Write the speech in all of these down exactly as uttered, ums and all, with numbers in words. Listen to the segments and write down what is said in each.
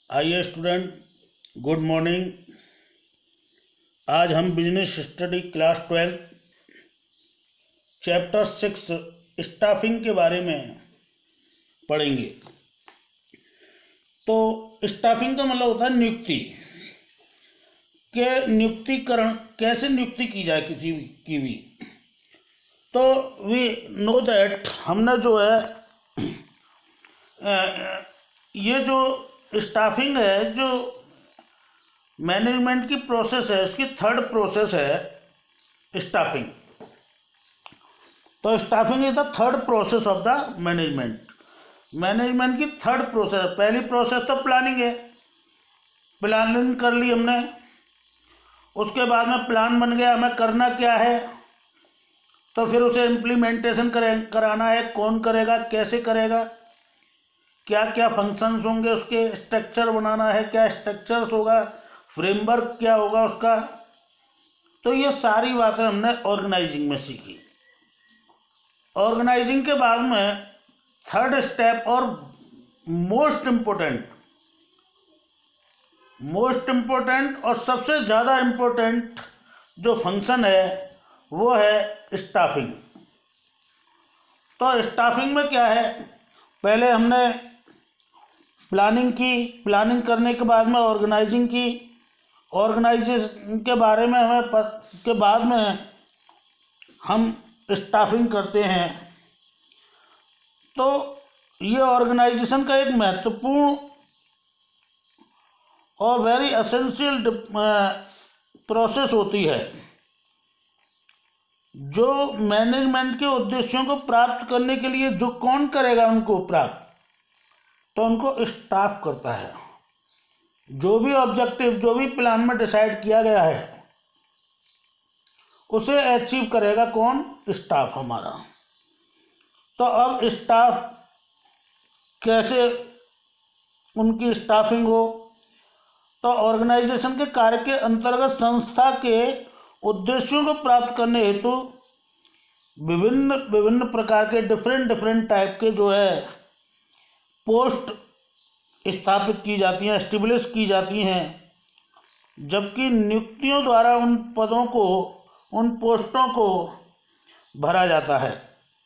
आइए student, good morning. आज हम business study class twelfth chapter six staffing के बारे में पढ़ेंगे। तो स्टाफिंग का मतलब होता है नियुक्ति के नियुक्तिकरण, कैसे नियुक्ति की जाए किसी की भी। तो वी नो दैट हमने जो है ये जो स्टाफिंग है, जो मैनेजमेंट की प्रोसेस है, इसकी थर्ड प्रोसेस है स्टाफिंग। तो staffing is the third process of the management. Management की थर्ड प्रोसेस। पहली प्रोसेस तो प्लानिंग है, प्लानिंग कर ली हमने, उसके बाद में प्लान बन गया हमें करना क्या है, तो फिर उसे इम्प्लीमेंटेशन करें कराना है। कौन करेगा, कैसे करेगा, क्या क्या फंक्शंस होंगे, उसके स्ट्रक्चर बनाना है, क्या स्ट्रक्चर्स होगा, फ्रेमवर्क क्या होगा उसका। तो ये सारी बातें हमने ऑर्गेनाइजिंग में सीखी। ऑर्गेनाइजिंग के बाद में थर्ड स्टेप और मोस्ट इम्पोर्टेंट मोस्ट इम्पोर्टेंट और सबसे ज़्यादा इम्पोर्टेंट जो फंक्शन है वो है स्टाफिंग। तो स्टाफिंग में क्या है, पहले हमने प्लानिंग की, प्लानिंग करने के बाद में ऑर्गेनाइजिंग की, ऑर्गेनाइजेशन के बारे में हमें पत, के बाद में हम स्टाफिंग करते हैं। तो ये ऑर्गेनाइजेशन का एक महत्वपूर्ण और वेरी एसेंशियल प्रोसेस होती है, जो मैनेजमेंट के उद्देश्यों को प्राप्त करने के लिए जो कौन करेगा उनको प्राप्त, तो उनको स्टाफ करता है। जो भी ऑब्जेक्टिव, जो भी प्लान में डिसाइड किया गया है, उसे अचीव करेगा कौन, स्टाफ हमारा। तो अब स्टाफ कैसे उनकी स्टाफिंग हो, तो ऑर्गेनाइजेशन के कार्य के अंतर्गत संस्था के उद्देश्यों को प्राप्त करने हेतु विभिन्न विभिन्न प्रकार के डिफरेंट डिफरेंट टाइप के जो है पोस्ट स्थापित की जाती हैं, एस्टेब्लिश की जाती हैं, जबकि नियुक्तियों द्वारा उन पदों को, उन पोस्टों को भरा जाता है।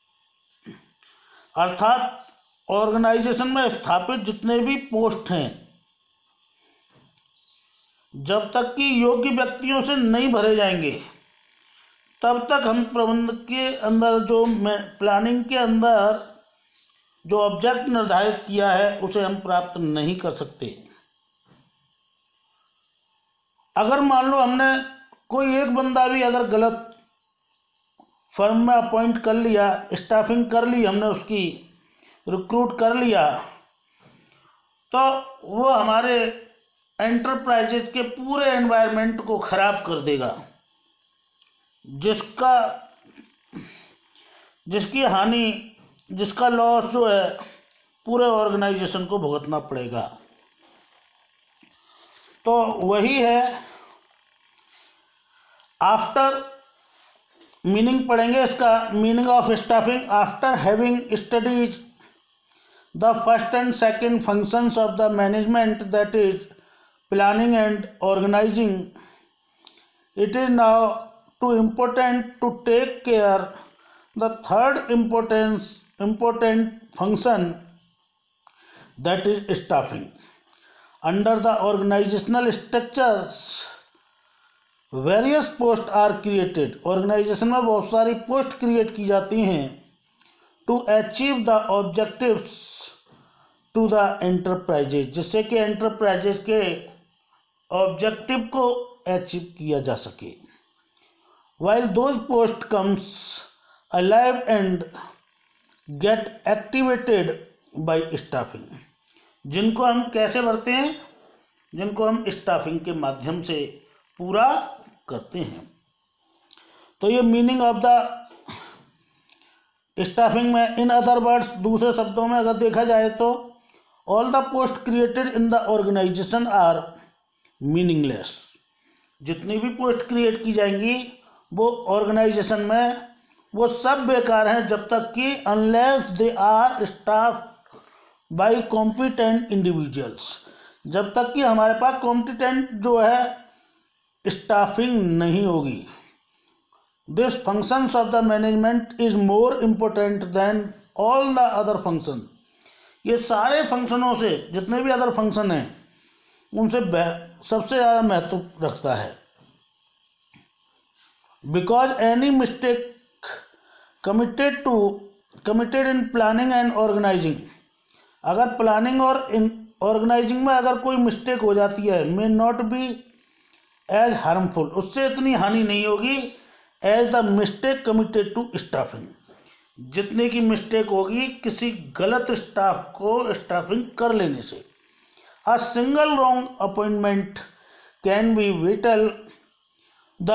अर्थात ऑर्गेनाइजेशन में स्थापित जितने भी पोस्ट हैं, जब तक कि योग्य व्यक्तियों से नहीं भरे जाएंगे, तब तक हम प्रबंधक के अंदर जो प्लानिंग के अंदर जो ऑब्जेक्ट निर्धारित किया है उसे हम प्राप्त नहीं कर सकते। अगर मान लो हमने कोई एक बंदा भी अगर गलत फर्म में अपॉइंट कर लिया, स्टाफिंग कर ली हमने, उसकी रिक्रूट कर लिया, तो वो हमारे एंटरप्राइजेज के पूरे एनवायरनमेंट को खराब कर देगा, जिसका जिसकी हानि, जिसका लॉस जो है पूरे ऑर्गेनाइजेशन को भुगतना पड़ेगा। तो वही है, आफ्टर मीनिंग पढ़ेंगे इसका, meaning of staffing. After having studies the first and second functions of the management, that is planning and organising, it is now too important to take care the third importance important function, that is staffing. Under the organizational structures various posts are created. organization में बहुत सारी post create की जाती हैं to achieve the objectives to the enterprises, जिससे कि enterprises के objective को अचीव किया जा सके। while those posts comes alive and get activated by staffing, जिनको हम कैसे भरते हैं, जिनको हम स्टाफिंग के माध्यम से पूरा करते हैं। तो ये मीनिंग ऑफ द स्टाफिंग में, इन अदर वर्ड्स, दूसरे शब्दों में अगर देखा जाए तो all the post created in the organisation are meaningless. जितनी भी पोस्ट क्रिएट की जाएंगी वो ऑर्गेनाइजेशन में, वो सब बेकार हैं, जब तक कि unless they are staff by competent individuals, जब तक कि हमारे पास कॉम्पिटेंट जो है स्टाफिंग नहीं होगी। This functions of the management is more important than all the other function. ये सारे फंक्शनों से, जितने भी अदर फंक्शन हैं उनसे सबसे ज़्यादा महत्व रखता है। Because any mistake committed to committed in planning and organising, अगर प्लानिंग और इन ऑर्गेनाइजिंग में अगर कोई मिस्टेक हो जाती है, may not be as harmful, उससे इतनी हानि नहीं होगी as the mistake committed to staffing, जितने की मिस्टेक होगी किसी गलत स्टाफ को स्टाफिंग कर लेने से। A single wrong appointment can be vital the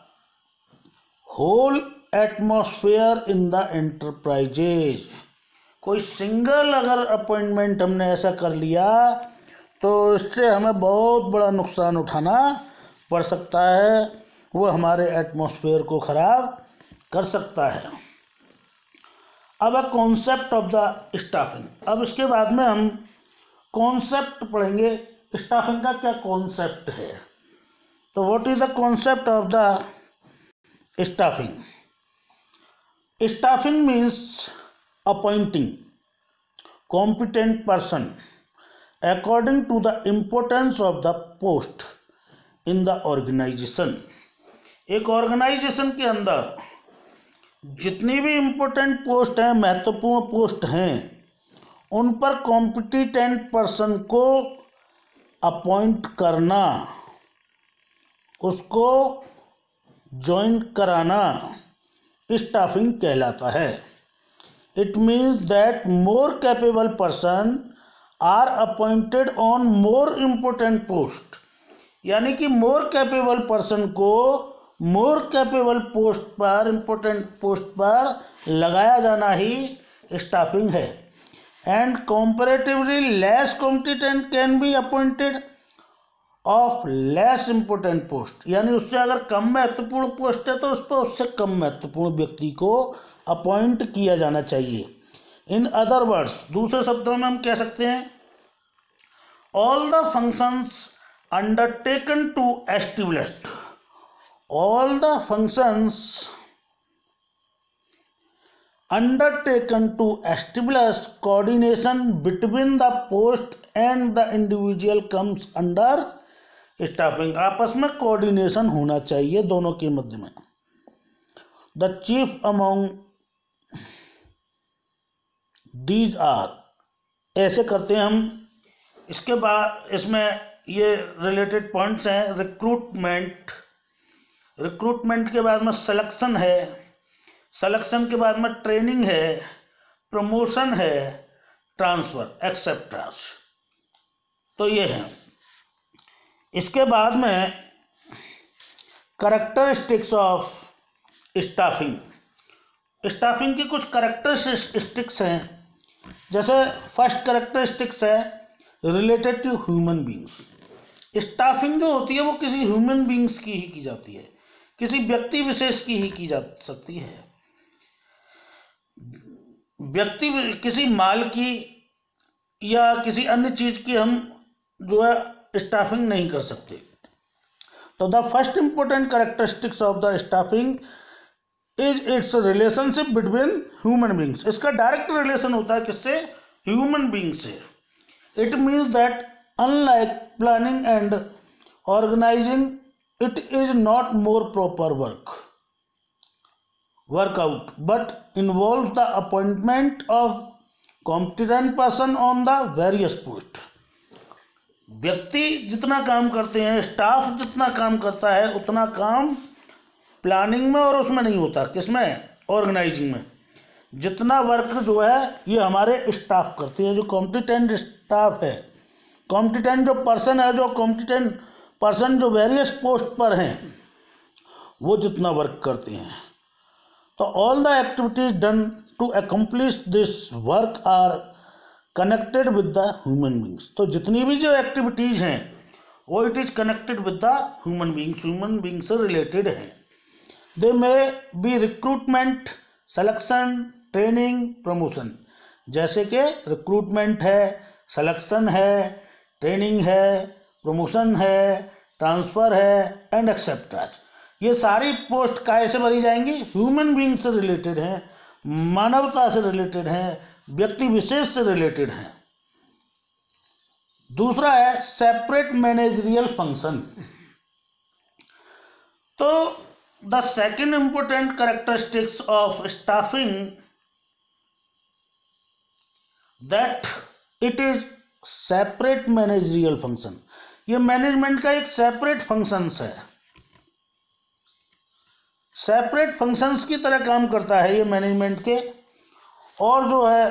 whole atmosphere in the enterprises. कोई सिंगल अगर अपॉइंटमेंट हमने ऐसा कर लिया तो इससे हमें बहुत बड़ा नुकसान उठाना पड़ सकता है, वो हमारे एटमॉस्फेयर को ख़राब कर सकता है। अब है कॉन्सेप्ट ऑफ द स्टाफिंग। अब इसके बाद में हम कॉन्सेप्ट पढ़ेंगे, स्टाफिंग का क्या कॉन्सेप्ट है। तो what is the concept of the staffing? Staffing means appointing competent person according to the importance of the post in the organization। एक ऑर्गेनाइजेशन के अंदर जितनी भी इम्पोर्टेंट पोस्ट हैं, महत्वपूर्ण पोस्ट हैं, उन पर कॉम्पिटेंट पर्सन को अपॉइंट करना, उसको ज्वाइन कराना स्टाफिंग कहलाता है। It means that more capable person are appointed on more important post, यानी कि more capable person को more capable post पर, important post पर लगाया जाना ही staffing है। And comparatively less competent can be appointed of less important post, यानी उससे अगर कम महत्वपूर्ण पोस्ट है तो उस पर उससे कम महत्वपूर्ण व्यक्ति को अपॉइंट किया जाना चाहिए। इन अदर वर्ड्स, दूसरे शब्दों में हम कह सकते हैं, all the functions undertaken to established all the functions undertaken to establish coordination between the post and the individual comes under staffing. आपस में कोऑर्डिनेशन होना चाहिए दोनों के मध्य में। The chief among these are, ऐसे करते हैं हम। इसके बाद इसमें ये रिलेटेड पॉइंट्स हैं। रिक्रूटमेंट, रिक्रूटमेंट के बाद में सिलेक्शन है, सिलेक्शन के बाद में ट्रेनिंग है, प्रमोशन है, ट्रांसफ़र, एक्सेट्रा। तो ये है। इसके बाद में कैरेक्टरिस्टिक्स ऑफ स्टाफिंग। स्टाफिंग की कुछ कैरेक्टरिस्टिक्स हैं। जैसे फर्स्ट कैरेक्टरिस्टिक्स है related to human beings. Staffing जो होती है वो किसी ह्यूमन बींग्स की ही की जाती है, किसी व्यक्ति विशेष की ही की जा सकती है। व्यक्ति किसी माल की या किसी अन्य चीज़ की हम जो है स्टाफिंग नहीं कर सकते। तो the first important characteristics of the staffing is its relationship between human beings. इसका डायरेक्ट रिलेशन होता है किससे? ह्यूमन बींग से। It means that unlike planning and organising it is not more proper work workout but involve the appointment of competent person on the various post. व्यक्ति जितना काम करते हैं, स्टाफ जितना काम करता है, उतना काम प्लानिंग में और उसमें नहीं होता। किसमें? ऑर्गेनाइजिंग में। जितना वर्क जो है ये हमारे स्टाफ करते हैं, जो कॉम्पिटेंट स्टाफ है, कॉम्पिटेंट जो पर्सन है, जो कॉम्पिटेंट पर्सन जो वेरियस पोस्ट पर हैं, वो जितना वर्क करते हैं। तो all the activities done to accomplish this work are connected with the human beings. तो जितनी भी जो एक्टिविटीज़ हैं वो it is connected with the human beings, human being से रिलेटेड हैं। They may be recruitment, selection, training, promotion. जैसे कि रिक्रूटमेंट है, सिलेक्शन है, ट्रेनिंग है, प्रमोशन है, ट्रांसफ़र है एंड एक्सेट्रा। ये सारी पोस्ट काहे से भरी जाएंगी? ह्यूमन बीइंग से रिलेटेड हैं, मानवता से रिलेटेड हैं, व्यक्ति विशेष से रिलेटेड हैं। दूसरा है सेपरेट मैनेजरियल फंक्शन। तो the second important characteristics of staffing that it is separate managerial function. ये मैनेजमेंट का एक सेपरेट फंक्शंस है, सेपरेट फंक्शंस की तरह काम करता है ये मैनेजमेंट के। और जो है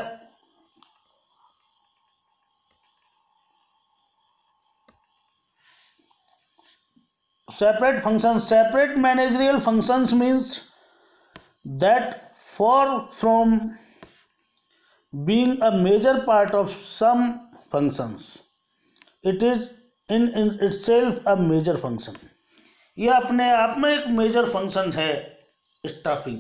separate function, separate managerial functions means that for from being a major part of some functions it is in in itself a major function. ये अपने आप में एक मेजर फंक्शन है स्टाफिंग,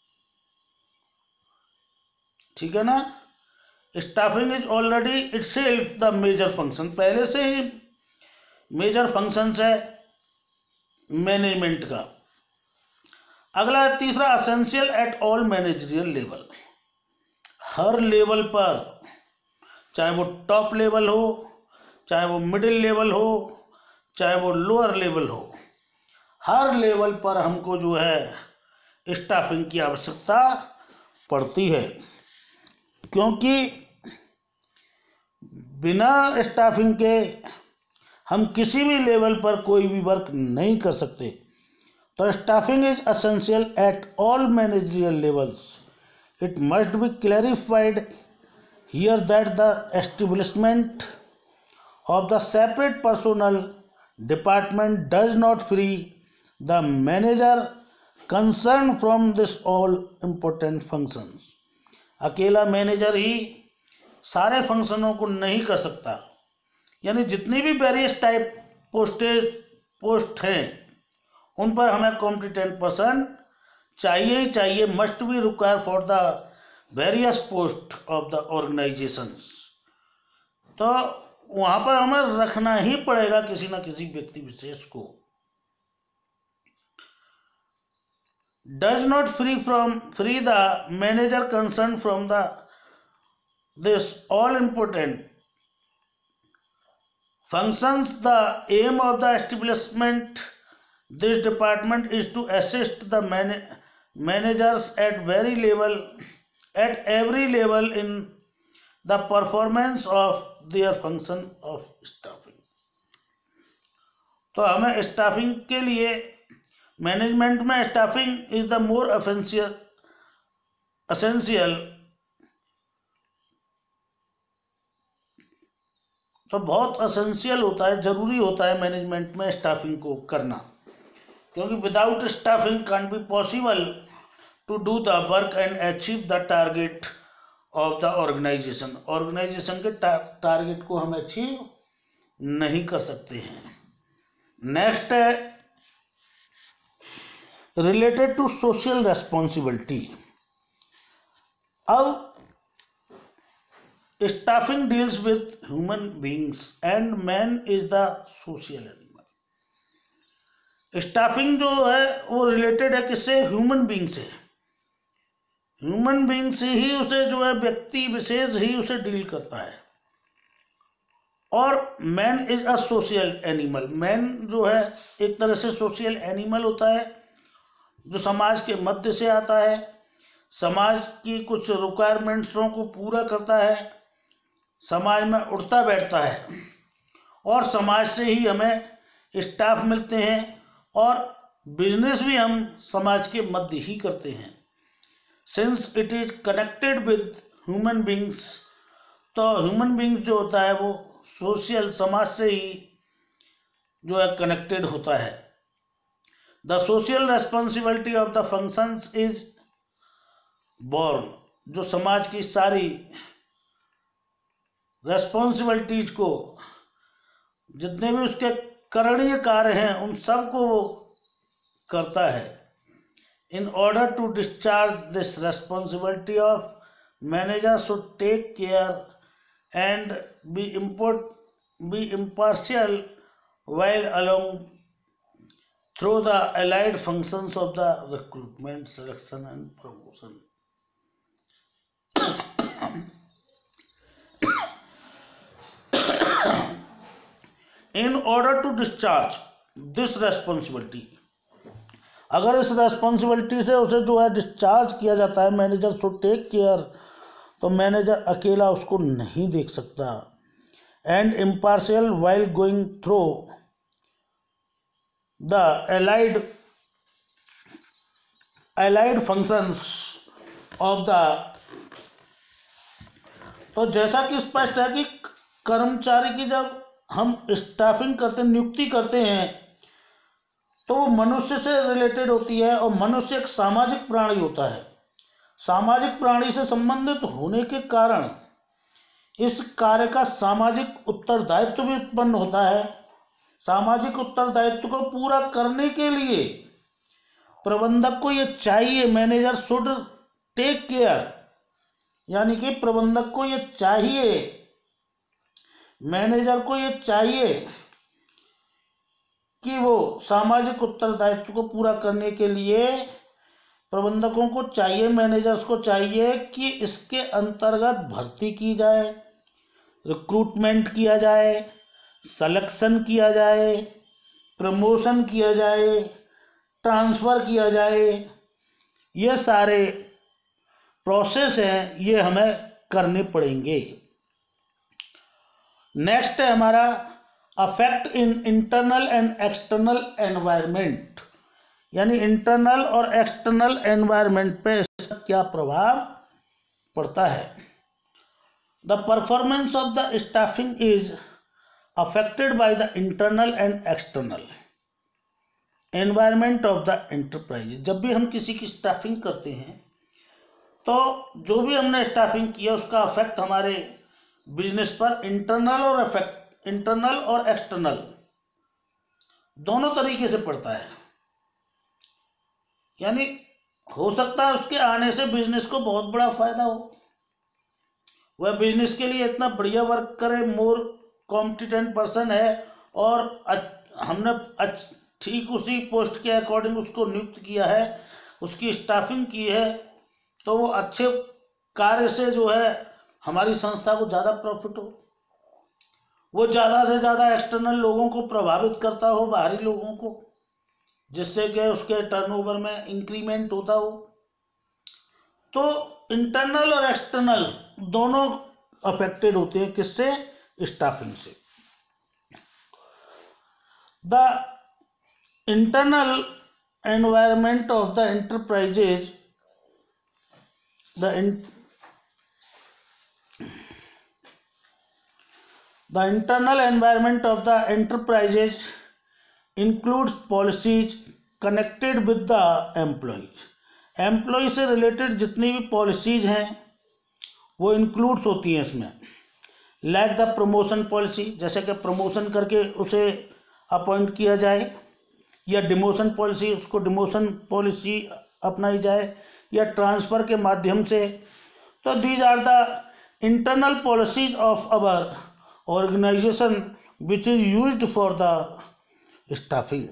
ठीक है ना। Staffing is already itself the major function, पहले से ही मेजर फंक्शंस है मैनेजमेंट का। अगला है तीसरा, essential at all managerial level. हर लेवल पर, चाहे वो टॉप लेवल हो, चाहे वो मिडिल लेवल हो, चाहे वो लोअर लेवल हो, हर लेवल पर हमको जो है स्टाफिंग की आवश्यकता पड़ती है, क्योंकि बिना स्टाफिंग के हम किसी भी लेवल पर कोई भी वर्क नहीं कर सकते। तो staffing is essential at all managerial levels. It must be clarified here that the establishment of the separate personnel department does not free the manager concerned from this all important functions। अकेला manager ही सारे फंक्शनों को नहीं कर सकता, यानी जितनी भी वेरियस टाइप पोस्टेज पोस्ट हैं उन पर हमें कॉम्पिटेंट पर्सन चाहिए ही चाहिए, must be require for the various post of the organisations. तो वहाँ पर हमें रखना ही पड़ेगा किसी न किसी व्यक्ति विशेष को। Does not free from free the manager concern from the this all important functions. The aim of the establishment this department is to assist the managers at very level at every level in the performance of their function of staffing. तो हमें staffing के लिए management में staffing is the more essential essential तो बहुत essential होता है, जरूरी होता है मैनेजमेंट में स्टाफिंग को करना, क्योंकि without staffing can be possible to do the work and achieve the target of the organisation. Organisation के टारगेट को हम अचीव नहीं कर सकते हैं। नेक्स्ट है रिलेटेड टू सोशल रेस्पॉन्सिबिलिटी। अब staffing deals with human beings and man is the social animal. Staffing जो है वो रिलेटेड है किससे? ह्यूमन बीइंग से। ह्यूमन बीइंग से ही उसे जो है व्यक्ति विशेष ही उसे डील करता है। और man is a social animal. Man जो है एक तरह से सोशल एनिमल होता है, जो समाज के मध्य से आता है, समाज की कुछ रिक्वायरमेंट्सों को पूरा करता है, समाज में उठता बैठता है, और समाज से ही हमें स्टाफ मिलते हैं, और बिजनेस भी हम समाज के मध्य ही करते हैं। Since it is connected with human beings, तो ह्यूमन बींग जो होता है वो सोशल समाज से ही जो है कनेक्टेड होता है। The social responsibility of the functions is born, जो समाज की सारी रेस्पॉन्सिबिलिटीज को, जितने भी उसके करणीय कार्य हैं उन सब को वो करता है। In order to discharge this responsibility of manager should take care and be import be impartial while along through the allied functions of the recruitment, selection and promotion. In order to discharge this responsibility, अगर इस responsibility से उसे जो है discharge किया जाता है, manager should take care, तो मैनेजर अकेला उसको नहीं देख सकता. And impartial while going through the allied allied functions of the, तो जैसा कि स्पष्ट है कि कर्मचारी की जब हम स्टाफिंग करते नियुक्ति करते हैं तो वो मनुष्य से रिलेटेड होती है, और मनुष्य एक सामाजिक प्राणी होता है. सामाजिक प्राणी से संबंधित होने के कारण इस कार्य का सामाजिक उत्तरदायित्व भी उत्पन्न होता है. सामाजिक उत्तरदायित्व को पूरा करने के लिए प्रबंधक को ये चाहिए, मैनेजर शुड टेक केयर, यानी कि प्रबंधक को ये चाहिए, मैनेजर को ये चाहिए कि वो सामाजिक उत्तरदायित्व को पूरा करने के लिए प्रबंधकों को चाहिए, मैनेजर्स को चाहिए कि इसके अंतर्गत भर्ती की जाए, रिक्रूटमेंट किया जाए, सिलेक्शन किया जाए, प्रमोशन किया जाए, ट्रांसफ़र किया जाए. ये सारे प्रोसेस हैं, ये हमें करने पड़ेंगे. नेक्स्ट है हमारा affect in internal and external environment, यानी इंटरनल और एक्सटर्नल एनवायरनमेंट पे इसका क्या प्रभाव पड़ता है. The performance of the staffing is affected by the internal and external environment of the enterprise. जब भी हम किसी की स्टाफिंग करते हैं तो जो भी हमने स्टाफिंग किया उसका अफेक्ट हमारे बिजनेस पर इंटरनल और अफेक्ट इंटरनल और एक्सटर्नल दोनों तरीके से पड़ता है. यानी हो सकता है उसके आने से बिजनेस को बहुत बड़ा फायदा हो, वह बिजनेस के लिए इतना बढ़िया वर्क करे, मोर कॉम्पिटेंट पर्सन है और हमने ठीक उसी पोस्ट के अकॉर्डिंग उसको नियुक्त किया है, उसकी स्टाफिंग की है, तो वो अच्छे कार्य से जो है हमारी संस्था को ज़्यादा प्रॉफिट हो, वो ज़्यादा से ज़्यादा एक्सटर्नल लोगों को प्रभावित करता हो, बाहरी लोगों को, जिससे कि उसके टर्नओवर में इंक्रीमेंट होता हो. तो इंटरनल और एक्सटर्नल दोनों अफेक्टेड होते हैं किससे, स्टाफिंग से. The internal environment of the enterprises the The internal environment of the enterprises includes policies connected with the employees. Employ से रिलेटेड जितनी भी पॉलिसीज़ हैं वो इंक्लूड्स होती हैं इसमें. लाइक द प्रमोशन पॉलिसी, जैसे कि प्रमोशन करके उसे अपॉइंट किया जाए, या डिमोशन पॉलिसी, उसको डिमोशन पॉलिसी अपनाई जाए, या ट्रांसफ़र के माध्यम से. तो these are the internal policies of our organization which is used for the staffing.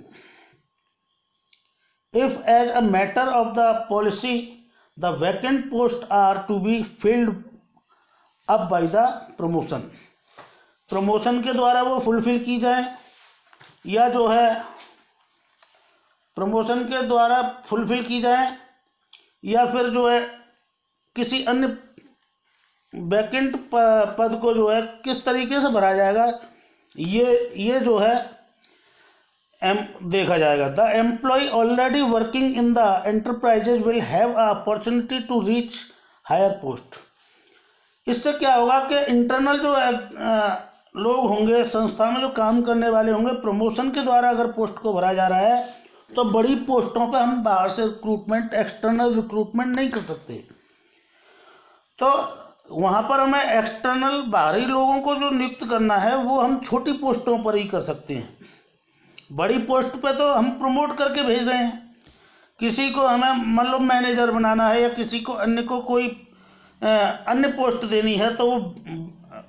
If as a matter of the policy the vacant posts are to be filled up by the promotion, promotion के द्वारा वो fulfil की जाए, या जो है promotion के द्वारा फुलफिल की जाए, या फिर जो है किसी अन्य वैकेंट पद को जो है किस तरीके से भरा जाएगा, ये ये जो है एम देखा जाएगा. The employ already working in the enterprises will have a opportunity to reach higher post. इससे क्या होगा कि इंटरनल जो लोग होंगे, संस्था में जो काम करने वाले होंगे, प्रमोशन के द्वारा अगर पोस्ट को भरा जा रहा है तो बड़ी पोस्टों पे हम बाहर से रिक्रूटमेंट, एक्सटर्नल रिक्रूटमेंट नहीं कर सकते. तो वहाँ पर हमें एक्सटर्नल बाहरी लोगों को जो नियुक्त करना है वो हम छोटी पोस्टों पर ही कर सकते हैं. बड़ी पोस्ट पे तो हम प्रमोट करके भेज रहे हैं. किसी को हमें मतलब मैनेजर बनाना है या किसी को अन्य को कोई अन्य पोस्ट देनी है तो वो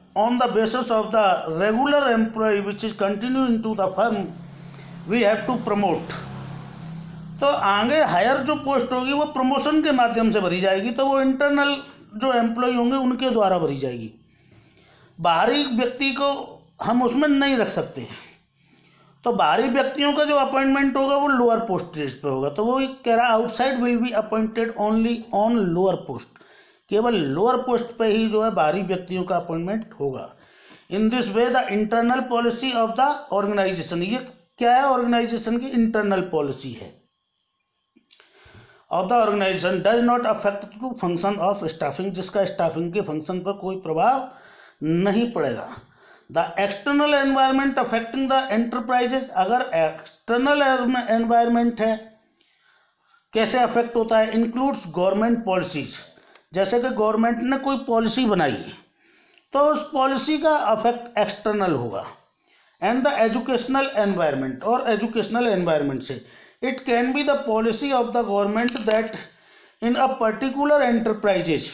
on the basis of the regular employee which is continuing to the firm we have to promote। तो आगे हायर जो पोस्ट होगी वो प्रमोशन के माध्यम से भरी जाएगी, तो वो इंटरनल जो एम्प्लॉय होंगे उनके द्वारा भरी जाएगी। बाहरी व्यक्ति को हम उसमें नहीं रख सकते, तो बाहरी व्यक्तियों का जो अपॉइंटमेंट होगा वो लोअर पोस्ट पे होगा। तो वो कह रहा है outside will be appointed only on lower post, केवल लोअर पोस्ट पे ही जो है बाहरी व्यक्तियों का अपॉइंटमेंट होगा। In this way the internal policy of the organisation, ये क्या है, ऑर्गेनाइजेशन की इंटरनल पॉलिसी है of the organisation does not affect to function of staffing, जिसका स्टाफिंग के फंक्शन पर कोई प्रभाव नहीं पड़ेगा। The external environment affecting the enterprises, अगर एक्सटर्नल एनवायरनमेंट है कैसे अफेक्ट होता है, इंक्लूड्स गवर्नमेंट पॉलिसीज, जैसे कि गवर्नमेंट ने कोई पॉलिसी बनाई तो उस पॉलिसी का अफेक्ट एक्सटर्नल होगा। एंड द एजुकेशनल एनवायरनमेंट, और एजुकेशनल एनवायरनमेंट से it can be the policy of the government that in a particular enterprises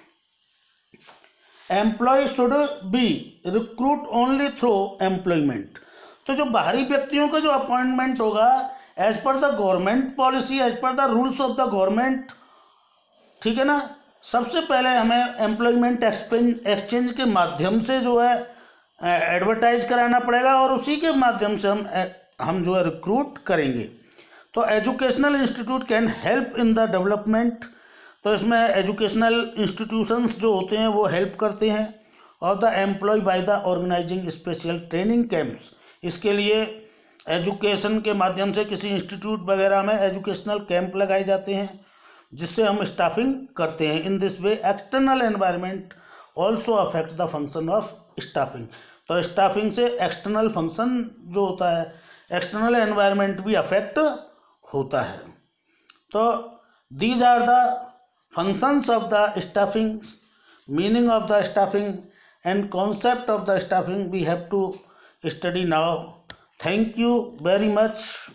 employ should be recruit only through employment. तो जो बाहरी व्यक्तियों का जो अपॉइंटमेंट होगा as per the government policy, as per the rules of the government, ठीक है ना, सबसे पहले हमें एम्प्लॉयमेंट एक्सचेंज के माध्यम से जो है एडवर्टाइज कराना पड़ेगा और उसी के माध्यम से हम हम जो है रिक्रूट करेंगे। तो educational institute can help in the development, तो इसमें एजुकेशनल इंस्टीट्यूशंस जो होते हैं वो हेल्प करते हैं। और the employ by the organising special training camps, इसके लिए एजुकेशन के माध्यम से किसी इंस्टीट्यूट वगैरह में एजुकेशनल कैंप लगाए जाते हैं जिससे हम स्टाफिंग करते हैं। In this way external environment also affect the function of staffing, तो स्टाफिंग से एक्सटर्नल फंक्शन जो होता है, एक्सटर्नल एनवायरनमेंट भी अफेक्ट होता है। तो these are the functions of the staffing, meaning of the staffing and concept of the staffing we have to study now. Thank you very much.